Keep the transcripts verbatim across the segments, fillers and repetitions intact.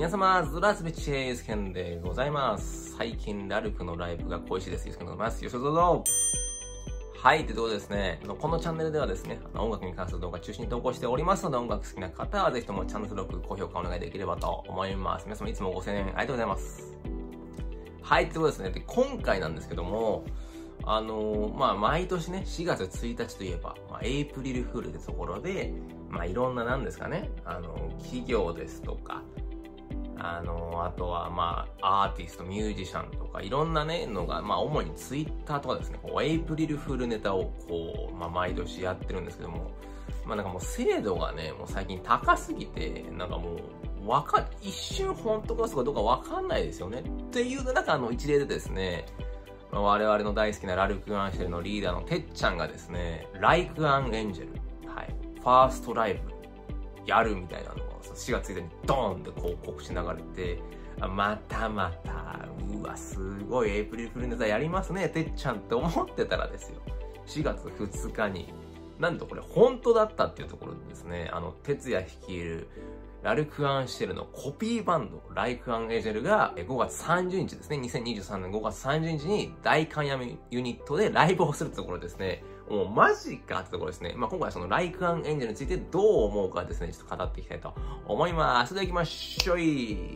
皆様、ズラスビッチユースケンでございます。最近、ラルクのライブが恋しいです。ユースケンでございます。よろしくどうぞ。はい、ということでですね、このチャンネルではですね、音楽に関する動画を中心に投稿しておりますので、音楽好きな方はぜひともチャンネル登録、高評価お願いできればと思います。皆様いつもご声援ありがとうございます。はい、ということですね、で今回なんですけども、あのー、まあ、毎年ね、しがつついたちといえば、まあ、エイプリルフールってところで、まあ、いろんななんですかね、あのー、企業ですとか、あのー、あとは、まあ、アーティスト、ミュージシャンとか、いろんなね、のが、まあ、主にツイッターとかですね、こう、エイプリルフールネタを、こう、まあ、毎年やってるんですけども、まあ、なんかもう精度がね、もう最近高すぎて、なんかもう、わか、一瞬本当か嘘かどうかわかんないですよね。っていう、なんかあの、一例でですね、我々の大好きなラルク・アンシェルのリーダーのてっちゃんがですね、Like an Angel、はい、ファーストライブやるみたいなのがしがつついたちにドーンってこう告知流れて、またまた、うわ、すごいエイプリルフールネタやりますね、てっちゃんって思ってたらですよ。しがつふつかに、なんとこれ本当だったっていうところでですね、あの、哲也率いるラルク・アンシェルのコピーバンド、Like an Angelがごがつさんじゅうにちですね、にせんにじゅうさんねんごがつさんじゅうにちに大観山ユニットでライブをするってところですね、もうマジかってところですね。まあ、今回はその Like an Angel についてどう思うかですね、ちょっと語っていきたいと思います。それでは行きましょい。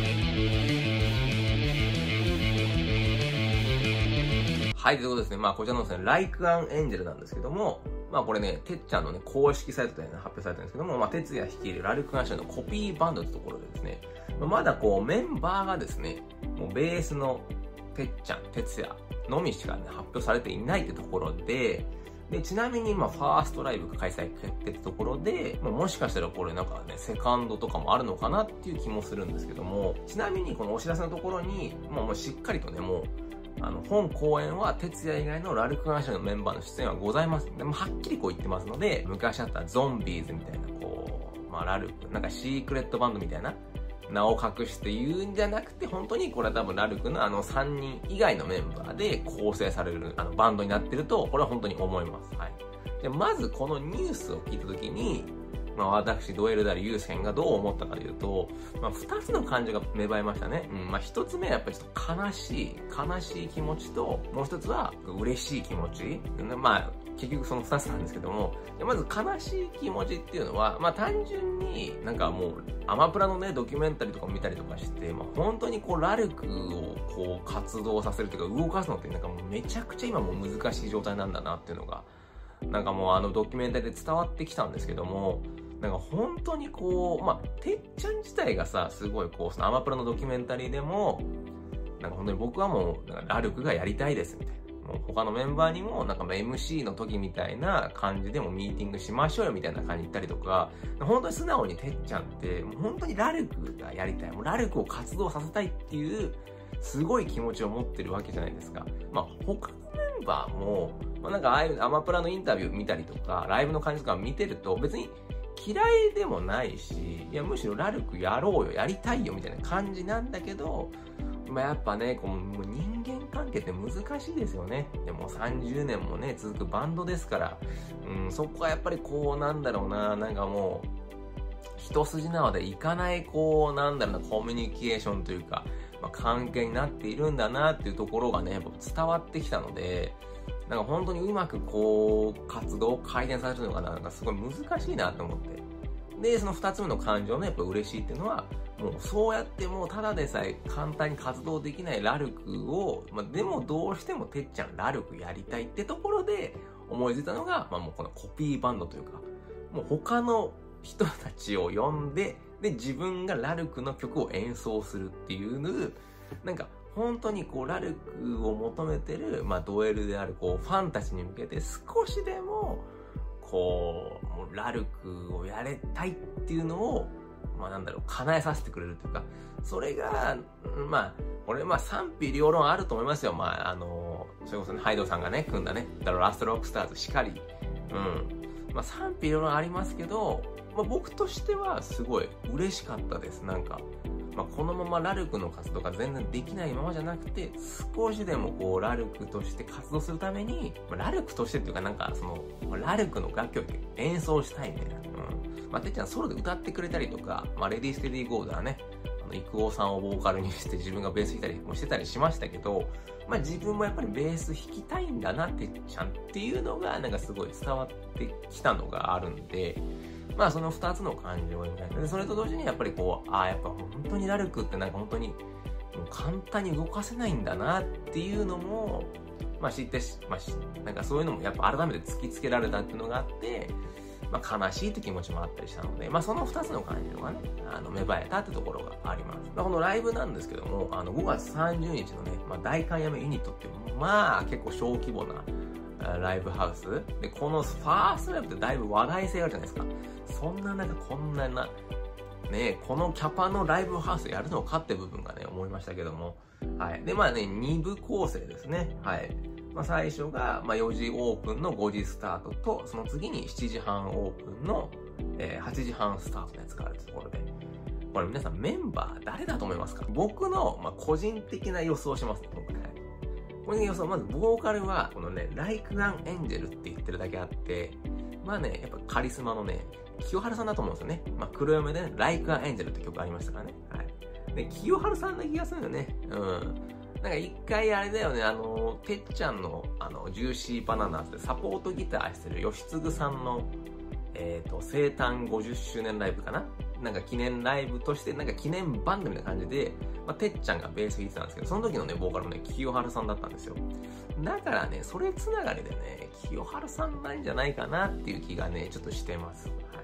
はい、ということですね。まあ、こちらのですね、Like an Angel なんですけども、まあこれね、てっちゃんのね、公式サイトで、ね、発表されたんですけども、まあ、哲也率いるラルク・アンシェルのコピーバンドってところでですね、まだこう、メンバーがですね、もうベースのてっちゃん、哲也のみしかね、発表されていないってところで、で、ちなみに、まあ、ファーストライブ開催決定ってところで、まあ、もしかしたらこれなんかね、セカンドとかもあるのかなっていう気もするんですけども、ちなみにこのお知らせのところに、まあ、もうしっかりとね、もう、あの、本公演は、哲也以外のラルク・アンシェルのメンバーの出演はございます。でも、はっきりこう言ってますので、昔あったゾンビーズみたいな、こう、まあ、ラルク、なんかシークレットバンドみたいな、名を隠して言うんじゃなくて、本当にこれは多分ラルクのあのさんにん以外のメンバーで構成されるあのバンドになってると、これは本当に思います。はい。で、まずこのニュースを聞いたときに、まあ私、ドエルダル・ユースケンがどう思ったかというと、まあ二つの感情が芽生えましたね。うん。まあ一つ目はやっぱりちょっと悲しい、悲しい気持ちと、もう一つは嬉しい気持ち。まあ結局その二つなんですけども、まず悲しい気持ちっていうのは、まあ単純になんかもう、アマプラのね、ドキュメンタリーとか見たりとかして、まあ本当にこうラルクをこう活動させるというか動かすのってなんかもうめちゃくちゃ今もう難しい状態なんだなっていうのが、なんかもうあのドキュメンタリーで伝わってきたんですけども、なんか本当にこう、まあ、てっちゃん自体がさ、すごいこう、そのアマプラのドキュメンタリーでも、なんか本当に僕はもう、なんかラルクがやりたいですみたいな。もう他のメンバーにも、なんか エムシー の時みたいな感じでもミーティングしましょうよみたいな感じで言ったりとか、本当に素直にてっちゃんって、もう本当にラルクがやりたい。もうラルクを活動させたいっていう、すごい気持ちを持ってるわけじゃないですか。まあ、他のメンバーも、まあ、なんかああいうアマプラのインタビュー見たりとか、ライブの感じとか見てると、別に、嫌いでもないし、いや、むしろラルクやろうよ、やりたいよ、みたいな感じなんだけど、まあ、やっぱね、こう、もう人間関係って難しいですよね。でもさんじゅうねんもね、続くバンドですから、うん、そこはやっぱりこう、なんだろうな、なんかもう、一筋縄でいかない、こう、なんだろうな、コミュニケーションというか、まあ、関係になっているんだなっていうところがね、やっぱ伝わってきたので、なんか本当にうまくこう、活動を改善されてるのかな、なんかすごい難しいなと思って。で、その二つ目の感情のやっぱ嬉しいっていうのは、もうそうやってもうただでさえ簡単に活動できないラルクを、まあ、でもどうしてもてっちゃんラルクやりたいってところで思いついたのが、まあもうこのコピーバンドというか、もう他の人たちを呼んで、で、自分がラルクの曲を演奏するっていうの、なんか、本当にこう、ラルクを求めてる、まあ、ドエルである、こう、ファンたちに向けて少しでも、こう、もうラルクをやれたいっていうのを、まあ、なんだろう、叶えさせてくれるというか、それが、まあ、これ、まあ、賛否両論あると思いますよ。まあ、あの、それこそね、ハイドさんがね、組んだね、ラストロックスターズしかり、うん。まあ、賛否両論ありますけど、まあ、僕としてはすごい嬉しかったです。なんか、まあ、このままラルクの活動が全然できないままじゃなくて、少しでもこう、ラルクとして活動するために、まあ、ラルクとしてっていうかなんか、その、ラルクの楽曲演奏したいみたいな。うん。まあ、てっちゃんソロで歌ってくれたりとか、まあ、レディーステディーゴーではね、 の、イクオさんをボーカルにして自分がベース弾いたりもしてたりしましたけど、まあ自分もやっぱりベース弾きたいんだな、てっちゃんっていうのが、なんかすごい伝わってきたのがあるんで、まあその二つの感情を描いて、それと同時にやっぱりこう、ああ、やっぱ本当にラルクってなんか本当に、もう簡単に動かせないんだなっていうのも、まあ知ってし、まあ、なんかそういうのもやっぱ改めて突きつけられたっていうのがあって、まあ悲しいって気持ちもあったりしたので、まあその二つの感情がね、あの芽生えたってところがあります。まあこのライブなんですけども、あのごがつさんじゅうにちのね、まあ大観山ユニットっていう、まあ結構小規模なライブハウスで、このファーストライブってだいぶ話題性があるじゃないですか。そんななんかこんなな、ね、このキャパのライブハウスやるのかって部分がね、思いましたけども。はい。で、まあね、にぶ構成ですね。はい。まあ最初が、まあよじオープンのごじスタートと、その次にしちじはんオープンの、えー、はちじはんスタートのやつがあるところで。これ皆さんメンバー誰だと思いますか？僕の、まあ、個人的な予想をしますね、今回。はい。個人的な予想、まずボーカルは、このね、Like an Angel って言ってるだけあって、まあね、やっぱカリスマのね、清原さんだと思うんですよね。まあ、黒嫁でね、Like an Angel って曲ありましたからね。はい。で、清原さんな気がするよね。うん。なんか一回あれだよね、あの、てっちゃんの、あの、ジューシーバナナってサポートギターしてる吉嗣さんの、えっと、生誕ごじゅっしゅうねんライブかな？なんか記念ライブとして、なんか記念バンドみたいな感じで、まあ、てっちゃんがベース弾いてたんですけど、その時のね、ボーカルもね、清原さんだったんですよ。だからね、それつながりでね、清原さんなんじゃないかなっていう気がね、ちょっとしてます。はい。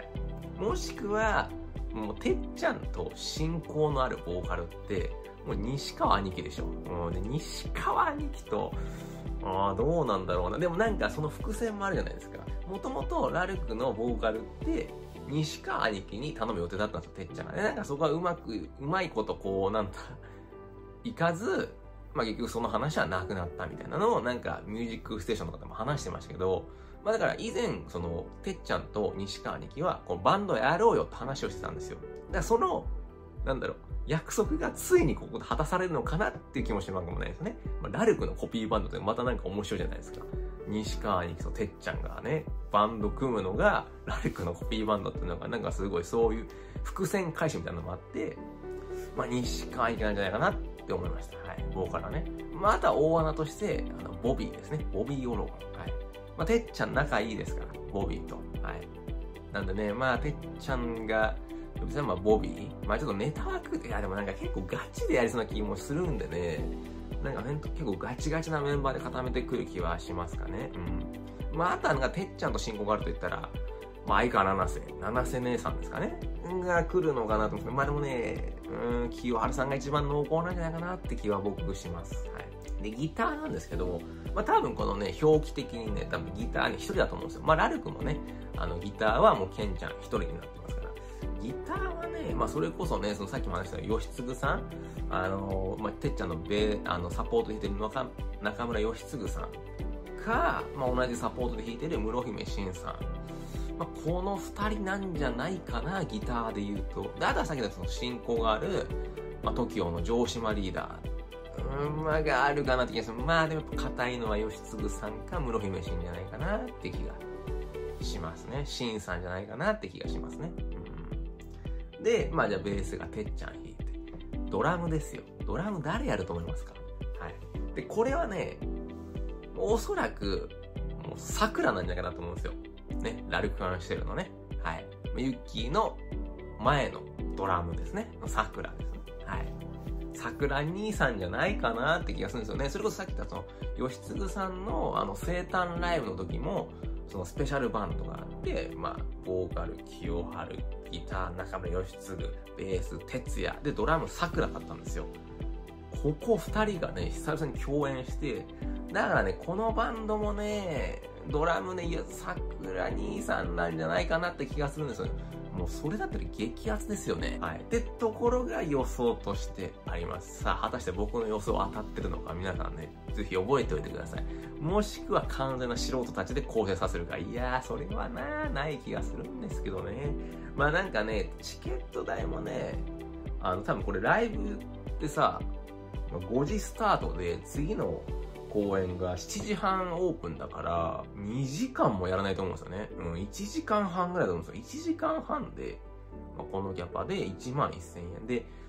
もしくは、もうてっちゃんと親交のあるボーカルって、もう西川兄貴でしょ。もうね、西川兄貴と、ああ、どうなんだろうな。でもなんかその伏線もあるじゃないですか。もともとラルクのボーカルって、西川兄貴に頼む予定だったんですよ、てっちゃんがね。なんかそこはうまく、うまいことこう、なんだ、いかず、まあ結局その話はなくなったみたいなのを、なんかミュージックステーションとかでも話してましたけど、まあだから以前、その、てっちゃんと西川兄貴は、このバンドやろうよって話をしてたんですよ。だからその、なんだろう、約束がついにここで果たされるのかなっていう気もしなくもないですね。まあ、ラルクのコピーバンドってまたなんか面白いじゃないですか。西川兄貴とてっちゃんがね、バンド組むのが、ラルクのコピーバンドっていうのが、なんかすごいそういう伏線回収みたいなのもあって、まあ、西川兄貴なんじゃないかなって思いました。はい。ボーカルはね。まあ、あとは大穴として、あの、ボビーですね。ボビー・オロゴン。はい。まあ、てっちゃん仲いいですから、ボビーと。はい。なんでね、まあ、てっちゃんが、別にまあ、ボビーまあ、ちょっとネタワーク、いや、でもなんか結構ガチでやりそうな気もするんでね、なんかね、結構ガチガチなメンバーで固めてくる気はしますかね。うん。まあ、あとはなんか、てっちゃんと親交があると言ったら、まあ、相川七瀬、七瀬姉さんですかね。が来るのかなと思うんですけど、まあでもね、うん、清原さんが一番濃厚なんじゃないかなって気は僕します。はい。で、ギターなんですけど、まあ多分このね、表記的にね、多分ギターに一人だと思うんですよ。まあラルクもね、あのギターはもうケンちゃん一人になってますから。ギターはね、まあそれこそね、そのさっきも話した吉嗣さん、あの、まあてっちゃんのベあのサポートで弾いてる中中村吉嗣さんか、まあ同じサポートで弾いてる室姫慎さん。まあ、この二人なんじゃないかな、ギターで言うと。で、あとはさっきのその親交がある、まあ、トキオの城島リーダー。うん、まあ、があるかなって気がする。まあ、でもやっぱ硬いのは吉嗣さんか室姫慎じゃないかなって気がしますね。慎さんじゃないかなって気がしますね。うん、で、まあ、じゃあベースがてっちゃん弾いて。ドラムですよ。ドラム誰やると思いますか？はい。で、これはね、おそらく、もう桜なんじゃないかなと思うんですよ。ね、ラルクアンシェルのね、はい。ユッキーの前のドラムですね。桜ですね。はい。桜兄さんじゃないかなって気がするんですよね。それこそさっき言ったその、吉嗣さんのあの生誕ライブの時も、そのスペシャルバンドがあって、まあ、ボーカル、清春、ギター、中村吉嗣、ベース、哲也、で、ドラム、桜だったんですよ。ここ二人がね、久々に共演して、だからね、このバンドもね、ドラムね、いや、桜兄さんなんじゃないかなって気がするんですよ。もうそれだったら激アツですよね。はい。ってところが予想としてあります。さあ、果たして僕の予想当たってるのか、皆さんね、ぜひ覚えておいてください。もしくは完全な素人たちで構成させるか。いやー、それはな、ない気がするんですけどね。まあなんかね、チケット代もね、あの、多分これライブってさ、ごじスタートで次の公演がしちじはんオープンだからにじかんもやらないと思うんですよね。うん、いちじかんはんぐらいだと思うんですよ。いちじかんはんで、まあ、このキャパでいちまんせんえんで、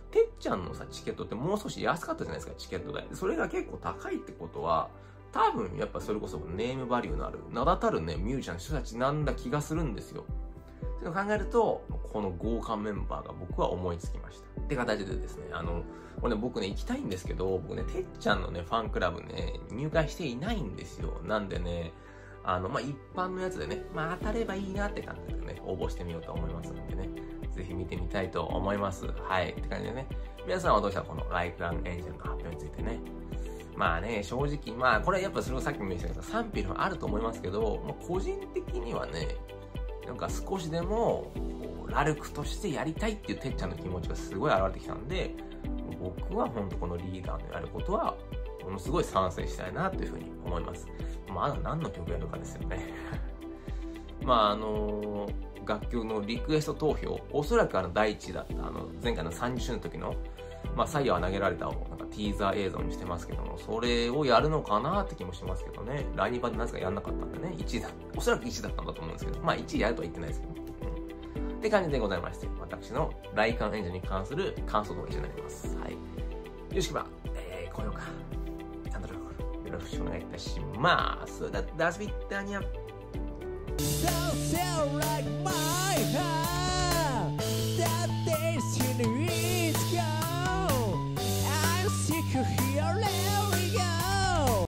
てっちゃんのさ、チケットってもう少し安かったじゃないですか、チケット代。それが結構高いってことは、多分やっぱそれこそネームバリューのある、名だたるね、ミュージシャンの人たちなんだ気がするんですよ。それを考えると、この豪華メンバーが僕は思いつきました。って形でですね、あの、これね、僕ね、行きたいんですけど、僕ね、てっちゃんのね、ファンクラブね、入会していないんですよ。なんでね、あの、まあ、一般のやつでね、まあ、当たればいいなって感じでね、応募してみようと思いますのでね、ぜひ見てみたいと思います。はい。って感じでね、皆さんはどうしたらこのライクランエンジェルの発表についてね、まあね、正直、まあ、これやっぱそれをさっきも言いましたけど、賛否のあると思いますけど、まあ、個人的にはね、なんか少しでも、ラルクとしてやりたいっていうてっちゃんの気持ちがすごい現れてきたんで、僕は本当このリーダーのやることは、ものすごい賛成したいなというふうに思います。まだ何の曲やるかですよね。まああのー、楽曲のリクエスト投票、おそらくあの第一だった、あの前回のさんじゅっしゅうねんの時の、まあ、サイヤは投げられたをなんかティーザー映像にしてますけども、それをやるのかなって気もしますけどね。ライニバでなぜかやんなかったんでね、いちいだ、おそらくいちいだったんだと思うんですけど、まあいちいやるとは言ってないですけど、うん、って感じでございまして、私のライカンエンジェルに関する感想動画になります。はい。よしければ、えー、高評価、チャンネル登録、よろしくお願いいたします。それでは、ダスビッタニャ。